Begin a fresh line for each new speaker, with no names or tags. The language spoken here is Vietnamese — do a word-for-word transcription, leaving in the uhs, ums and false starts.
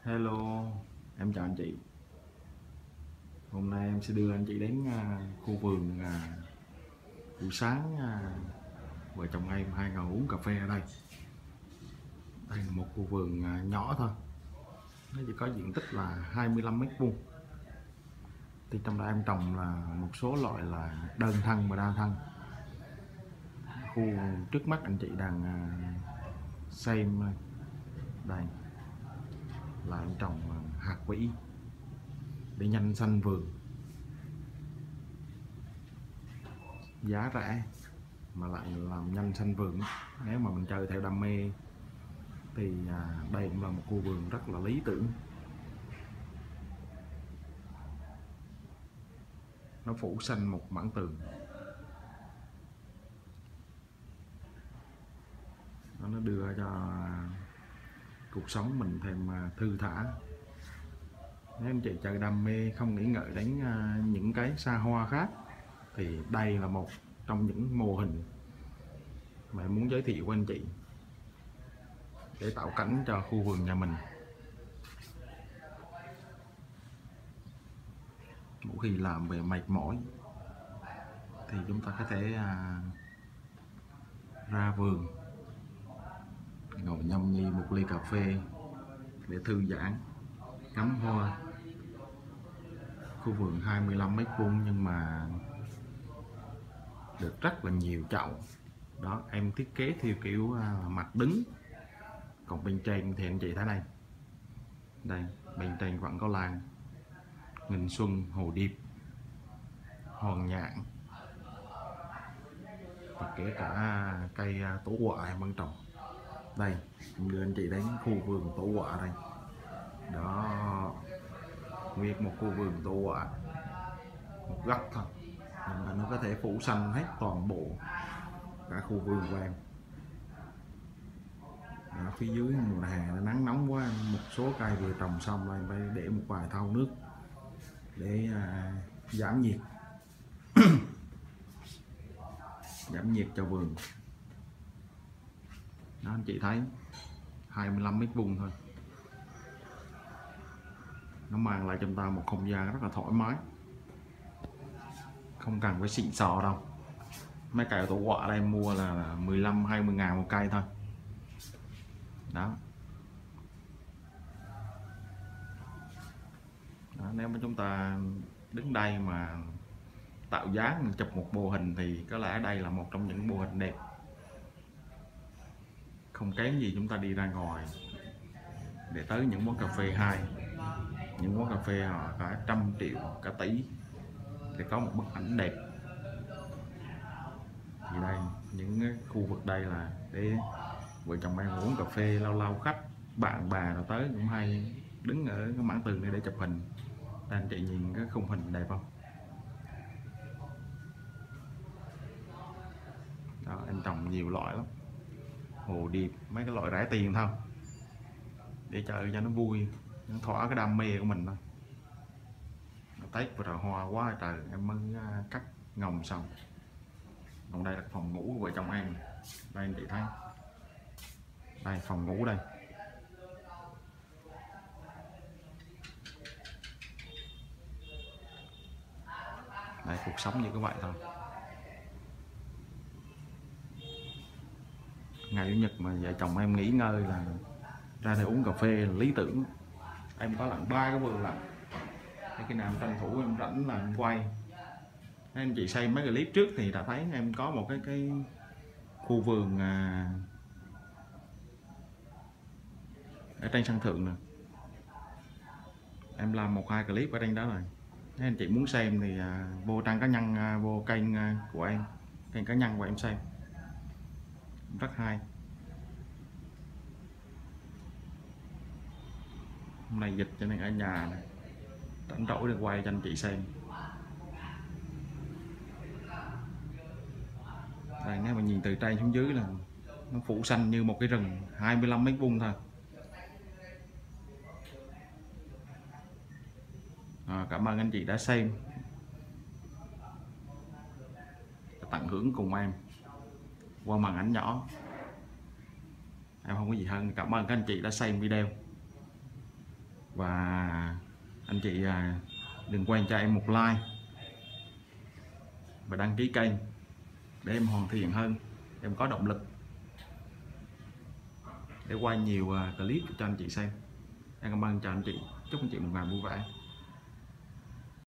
Hello, em chào anh chị. Hôm nay em sẽ đưa anh chị đến à, khu vườn à, buổi sáng à, vợ chồng em hai ngồi uống cà phê ở đây. Đây là một khu vườn à, nhỏ thôi, nó chỉ có diện tích là hai mươi lăm mét vuông. Thì trong đó em trồng là một số loại là đơn thân và đa thân. Khu trước mắt anh chị đang à, xem đây là em trồng hạt vỉ để nhanh xanh vườn, giá rẻ mà lại làm nhanh xanh vườn. Nếu mà mình chơi theo đam mê thì à, đây cũng là một khu vườn rất là lý tưởng. Nó phủ xanh một mảng tường, nó đưa cho cuộc sống mình thêm thư thả. Nếu anh chị chơi đam mê không nghĩ ngợi đến những cái xa hoa khác thì đây là một trong những mô hình mà em muốn giới thiệu với anh chị để tạo cảnh cho khu vườn nhà mình. Mỗi khi làm về mệt mỏi thì chúng ta có thể à, ra vườn ngồi nhâm nhi một ly cà phê để thư giãn, ngắm hoa. Khu vườn hai mươi lăm mét vuông nhưng mà được rất là nhiều chậu. Đó, em thiết kế theo kiểu à, mặt đứng. Còn bên trên thì anh chị thấy đây, đây bên trên vẫn có lan nghìn xuân, hồ điệp, hòn nhạn, và kể cả cây tổ quạ em vẫn trồng. Đây, em đưa anh chị đến khu vườn tổ quạ đây. Đó, nguyên một khu vườn tổ quạ, một góc thôi nhưng mà nó có thể phủ xanh hết toàn bộ cả khu vườn của em. Ở phía dưới mùa hè nó nắng nóng quá, một số cây vừa trồng xong rồi phải để một vài thau nước để à, giảm nhiệt giảm nhiệt cho vườn. Đó, anh chị thấy hai mươi lăm mét vuông thôi, nó mang lại cho chúng ta một không gian rất là thoải mái, không cần phải xịn sò đâu. Mấy cây tổ quạ đây em mua là mười lăm hai mươi ngàn một cây thôi. Đó. Đó, nếu mà chúng ta đứng đây mà tạo dáng chụp một mô hình thì có lẽ đây là một trong những mô hình đẹp, không kém gì chúng ta đi ra ngoài để tới những quán cà phê hai, những quán cà phê họ cả trăm triệu, cả tỷ để có một bức ảnh đẹp. Thì đây, những khu vực đây là để vợ chồng em uống cà phê, lâu lâu khách bạn bè rồi tới cũng hay đứng ở cái mảng tường này để chụp hình. Đây, anh chị nhìn cái khung hình đẹp không? Đó, em trồng nhiều loại lắm, hồ điệp, mấy cái loại rẻ tiền thôi, để chơi cho nó vui, nó thỏa cái đam mê của mình thôi. Tết vừa rồi hoa quá trời, em mới cắt ngồng xong. Còn đây là phòng ngủ của vợ chồng em. Đây anh chị thấy, đây phòng ngủ đây. Đây, cuộc sống như các bạn thôi. Ngày chủ nhật mà vợ chồng em nghỉ ngơi là ra đây uống cà phê là lý tưởng. Em có lặn ba cái vườn lặn, khi nào tranh thủ em rảnh là em quay. Anh chị xem mấy cái clip trước thì đã thấy em có một cái cái khu vườn à, ở trên sân thượng nè. Em làm một hai clip ở trên đó rồi. Nếu anh chị muốn xem thì à, vô trang cá nhân, à, vô kênh à, của em, kênh cá nhân của em xem, rất hay. Hôm nay dịch cho nên ở nhà này, rảnh rỗi để quay cho anh chị xem. Đây, nếu mà nhìn từ trên xuống dưới là nó phủ xanh như một cái rừng hai mươi lăm mét vuông thôi. À, cảm ơn anh chị đã xem, tận hưởng cùng em qua màn ảnh nhỏ. Em không có gì hơn, cảm ơn các anh chị đã xem video. Và anh chị à, đừng quên cho em một like và đăng ký kênh để em hoàn thiện hơn, em có động lực để quay nhiều clip cho anh chị xem. Em cảm ơn, chào anh chị, chúc anh chị một ngày vui vẻ.